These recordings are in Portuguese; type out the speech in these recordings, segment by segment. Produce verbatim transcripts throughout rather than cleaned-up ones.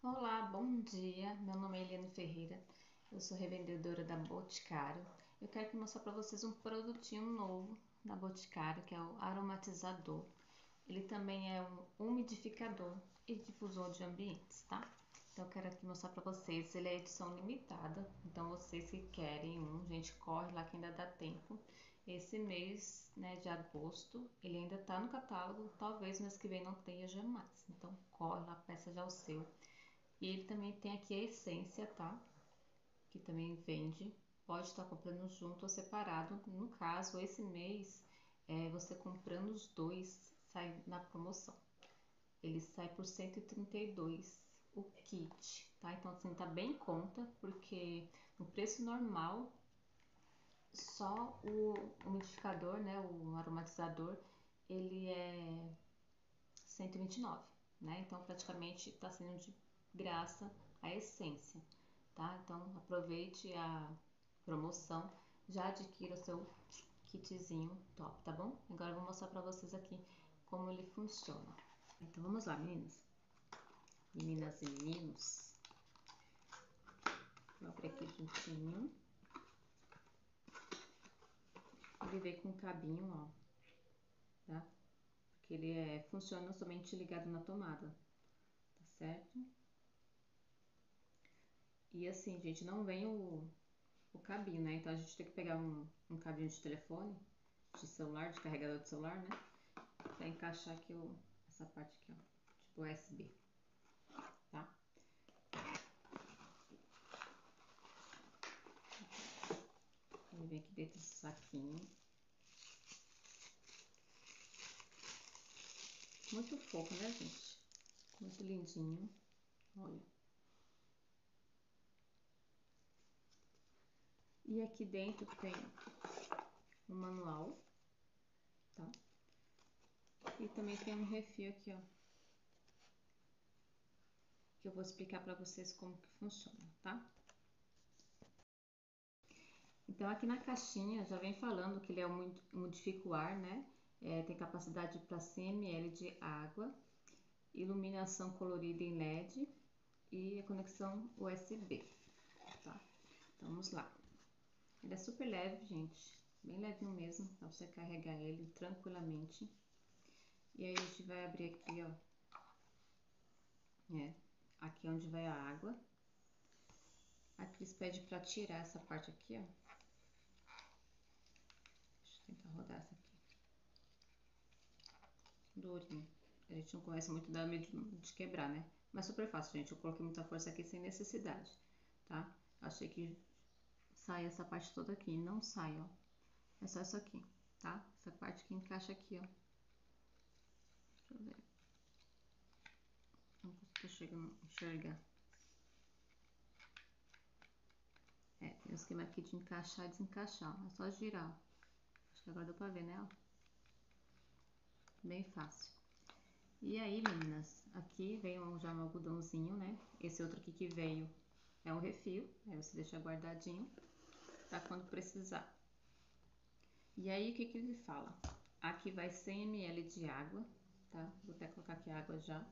Olá, bom dia. Meu nome é Eliane Ferreira. Eu sou revendedora da Boticário. Eu quero aqui mostrar para vocês um produtinho novo da Boticário, que é o aromatizador. Ele também é um umidificador e difusor de ambientes, tá? Então eu quero aqui mostrar para vocês. Ele é edição limitada, então vocês que querem um, gente, corre lá que ainda dá tempo. Esse mês, né, de agosto, ele ainda tá no catálogo. Talvez mês que vem não tenha jamais. Então corre lá, peça já o seu. E ele também tem aqui a essência, tá? Que também vende. Pode estar comprando junto ou separado. No caso, esse mês, é, você comprando os dois, sai na promoção. Ele sai por cento e trinta e dois o kit, tá? Então, assim, tá bem em conta, porque no preço normal, só o umidificador, né, o aromatizador, ele é cento e vinte e nove, né? Então, praticamente está sendo de graça a essência, tá? Então, aproveite a promoção, já adquira o seu kitzinho top, tá bom? Agora eu vou mostrar para vocês aqui como ele funciona. Então, vamos lá, meninas. Meninas e meninos. Vou abrir aqui juntinho. Ele vem com um cabinho, ó, tá? Porque ele é, funciona somente ligado na tomada, tá certo? E assim, gente, não vem o, o cabinho, né? Então a gente tem que pegar um, um cabinho de telefone, de celular, de carregador de celular, né? Pra encaixar aqui o, essa parte aqui, ó, tipo U S B, tá? Ele vem aqui dentro desse saquinho. Muito fofo, né, gente? Muito lindinho. Olha. E aqui dentro tem um manual, tá? E também tem um refil aqui, ó, que eu vou explicar para vocês como que funciona, tá? Então aqui na caixinha já vem falando que ele é um umidifica o ar, né? É, tem capacidade para cem mililitros de água, iluminação colorida em L E D e a conexão U S B, tá? Então vamos lá. Ele é super leve, gente, bem levinho mesmo, para você carregar ele tranquilamente. E aí a gente vai abrir aqui, ó, é, aqui onde vai a água. Aqui eles pedem para tirar essa parte aqui, ó. Deixa eu tentar rodar essa aqui. Durinho. A gente não conhece muito, dá medo de quebrar, né? Mas super fácil, gente. Eu coloquei muita força aqui sem necessidade, tá? Achei que sai essa parte toda aqui. Não sai, ó. É só isso aqui, tá? Essa parte que encaixa aqui, ó. Deixa eu ver. Não tô chegando a enxergar. É, tem um esquema aqui de encaixar e desencaixar. É só girar, ó. Acho que agora deu pra ver, né? Ó. Bem fácil. E aí, meninas, aqui vem já um algodãozinho, né? Esse outro aqui que veio é um refil, aí você deixa guardadinho para quando precisar. E aí, o que que ele fala? Aqui vai cem mililitros de água, tá? Vou até colocar aqui a água já.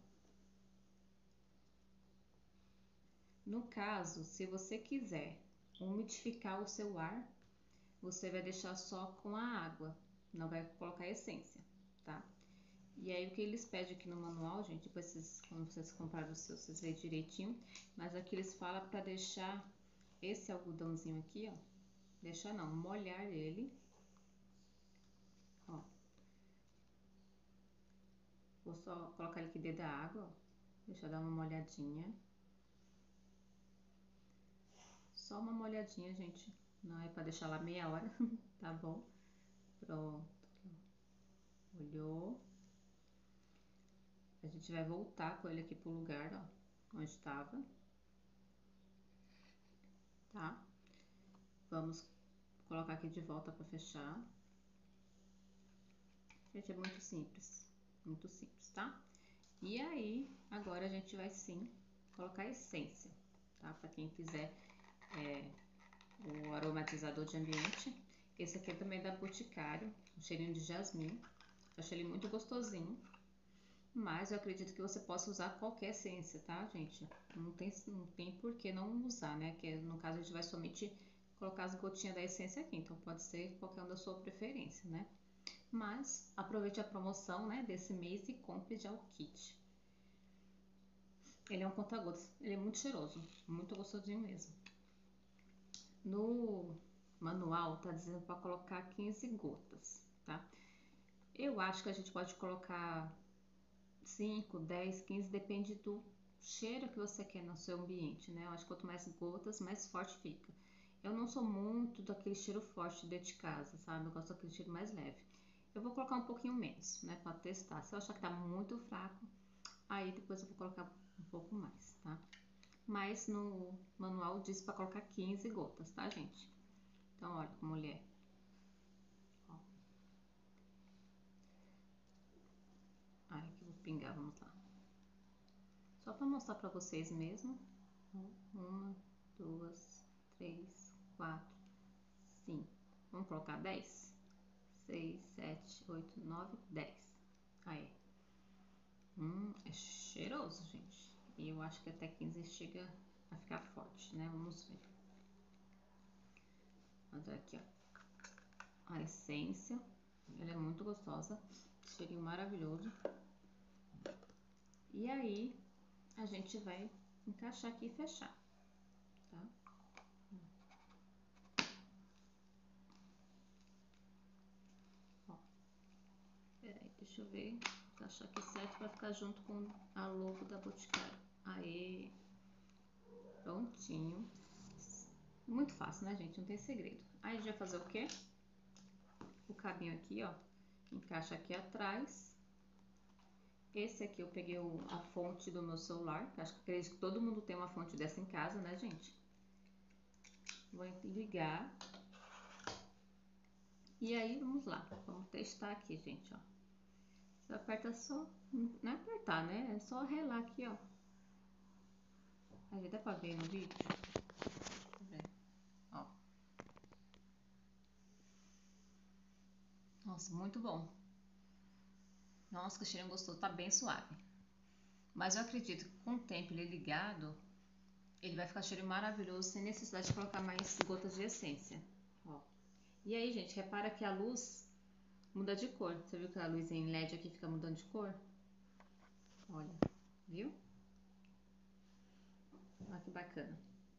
No caso, se você quiser umidificar o seu ar, você vai deixar só com a água, não vai colocar essência, tá? E aí o que eles pedem aqui no manual, gente, depois vocês, quando vocês comprarem o seu, vocês veem direitinho, mas aqui eles falam para deixar esse algodãozinho aqui, ó, deixar não, molhar ele, ó. Vou só colocar ele aqui dentro da água, ó, deixa eu dar uma molhadinha. Só uma molhadinha, gente, não é para deixar lá meia hora, tá bom? Pronto, molhou. A gente vai voltar com ele aqui pro lugar, ó, onde estava, tá? Vamos colocar aqui de volta para fechar. Gente, é muito simples, muito simples, tá? E aí, agora a gente vai sim colocar a essência, tá? Para quem quiser é, o aromatizador de ambiente. Esse aqui é também da Boticário, um cheirinho de jasmim. Achei ele muito gostosinho. Mas eu acredito que você possa usar qualquer essência, tá, gente? Não tem, não tem por que não usar, né? Que no caso a gente vai somente colocar as gotinhas da essência aqui, então pode ser qualquer um da sua preferência, né? Mas aproveite a promoção, né, desse mês e compre já o kit. Ele é um conta-gotas, ele é muito cheiroso, muito gostosinho mesmo. No manual tá dizendo para colocar quinze gotas, tá? Eu acho que a gente pode colocar cinco, dez, quinze, depende do cheiro que você quer no seu ambiente, né? Eu acho que quanto mais gotas, mais forte fica. Eu não sou muito daquele cheiro forte dentro de casa, sabe? Eu gosto daquele cheiro mais leve. Eu vou colocar um pouquinho menos, né? Pra testar. Se eu achar que tá muito fraco, aí depois eu vou colocar um pouco mais, tá? Mas no manual diz para colocar quinze gotas, tá, gente? Então, olha como ele é. Ó. Ai, que vou pingar, vamos lá. Só para mostrar para vocês mesmo. Uma, duas, três, quatro, cinco. Vamos colocar dez? seis, sete, oito, nove, dez. Aí. Hum, é cheiroso, gente. E eu acho que até quinze chega a ficar forte, né? Vamos ver. Olha aqui, ó. A essência. Ela é muito gostosa. Cheirinho maravilhoso. E aí, a gente vai encaixar aqui e fechar, tá? Ó. Peraí, deixa eu ver. Encaixar aqui certo pra ficar junto com a logo da Boticário. Aê! Prontinho. Muito fácil, né, gente? Não tem segredo. Aí a gente vai fazer o quê? O cabinho aqui, ó. Encaixa aqui atrás. Esse aqui eu peguei o, a fonte do meu celular. Que acho que acredito que todo mundo tem uma fonte dessa em casa, né, gente? Vou ligar. E aí, vamos lá. Vamos testar aqui, gente, ó. Você aperta só... Não é apertar, né? É só relar aqui, ó. Aí dá pra ver no vídeo? Deixa eu ver. Ó. Nossa, muito bom. Nossa, que cheirinho gostoso. Tá bem suave. Mas eu acredito que com o tempo ele ligado, ele vai ficar cheiro maravilhoso, sem necessidade de colocar mais gotas de essência. Ó. E aí, gente, repara que a luz muda de cor. Você viu que a luz em L E D aqui fica mudando de cor? Olha, viu? Olha que bacana.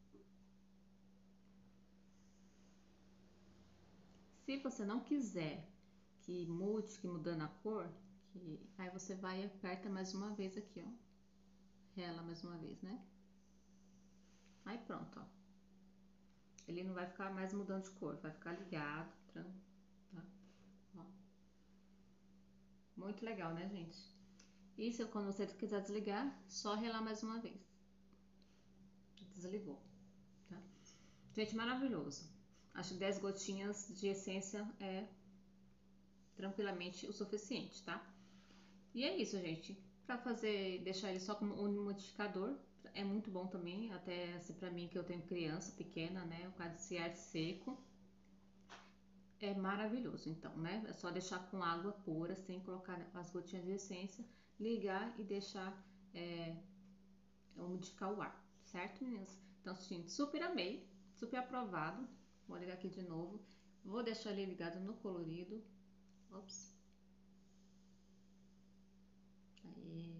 Se você não quiser que mude, que mudando a cor, que... aí você vai e aperta mais uma vez aqui, ó. Rela mais uma vez, né? Aí pronto, ó. Ele não vai ficar mais mudando de cor, vai ficar ligado, tá? Ó. Muito legal, né, gente? Isso, quando você quiser desligar, só relar mais uma vez. Desligou, tá? Gente, maravilhoso. Acho que dez gotinhas de essência é tranquilamente o suficiente, tá? E é isso, gente. Pra fazer, deixar ele só como umidificador, é muito bom também, até assim, pra mim que eu tenho criança pequena, né? O caso desse ar seco. É maravilhoso, então, né? É só deixar com água pura, sem colocar as gotinhas de essência, ligar e deixar é, umidificar o ar, certo, meninas? Então, sim, super amei, super aprovado. Vou ligar aqui de novo. Vou deixar ele ligado no colorido. Ops. Aí.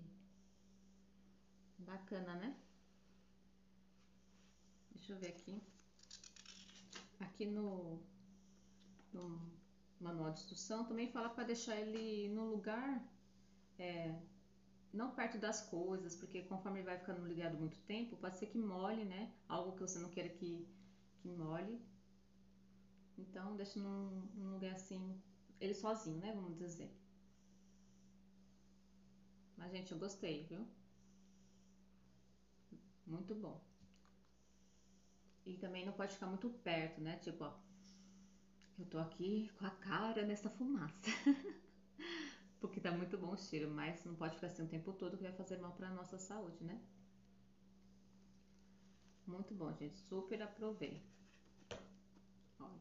Bacana, né? Deixa eu ver aqui. Aqui no, no manual de instrução também fala para deixar ele no lugar, é, não perto das coisas, porque conforme ele vai ficando ligado muito tempo, pode ser que molhe, né? Algo que você não queira que, que molhe. Então, deixa num, num lugar assim, ele sozinho, né? Vamos dizer. Mas, gente, eu gostei, viu? Muito bom. E também não pode ficar muito perto, né? Tipo, ó, eu tô aqui com a cara nessa fumaça. Porque tá muito bom o cheiro, mas não pode ficar assim o tempo todo que vai fazer mal pra nossa saúde, né? Muito bom, gente. Super aprovei. Olha.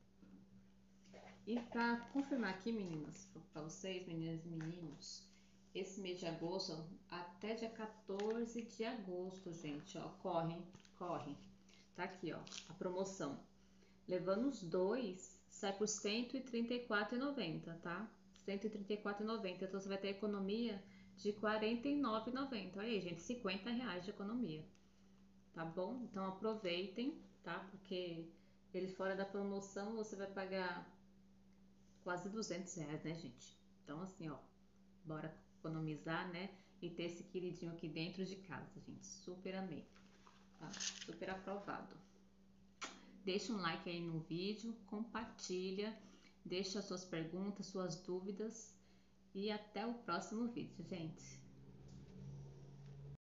E pra confirmar aqui, meninas, pra vocês, meninas e meninos, esse mês de agosto, ó, até dia quatorze de agosto, gente, ó, corre, corre. Tá aqui, ó, a promoção. Levando os dois, sai por cento e trinta e quatro reais e noventa centavos, tá? cento e trinta e quatro reais e noventa centavos. Então, você vai ter economia de quarenta e nove reais e noventa centavos. Olha aí, gente, cinquenta reais de economia. Tá bom? Então, aproveitem, tá? Porque ele fora da promoção, você vai pagar quase duzentos reais, né, gente? Então, assim, ó, bora economizar, né? E ter esse queridinho aqui dentro de casa, gente. Super amei. Tá? Super aprovado. Deixa um like aí no vídeo, compartilha, deixa suas perguntas, suas dúvidas e até o próximo vídeo, gente.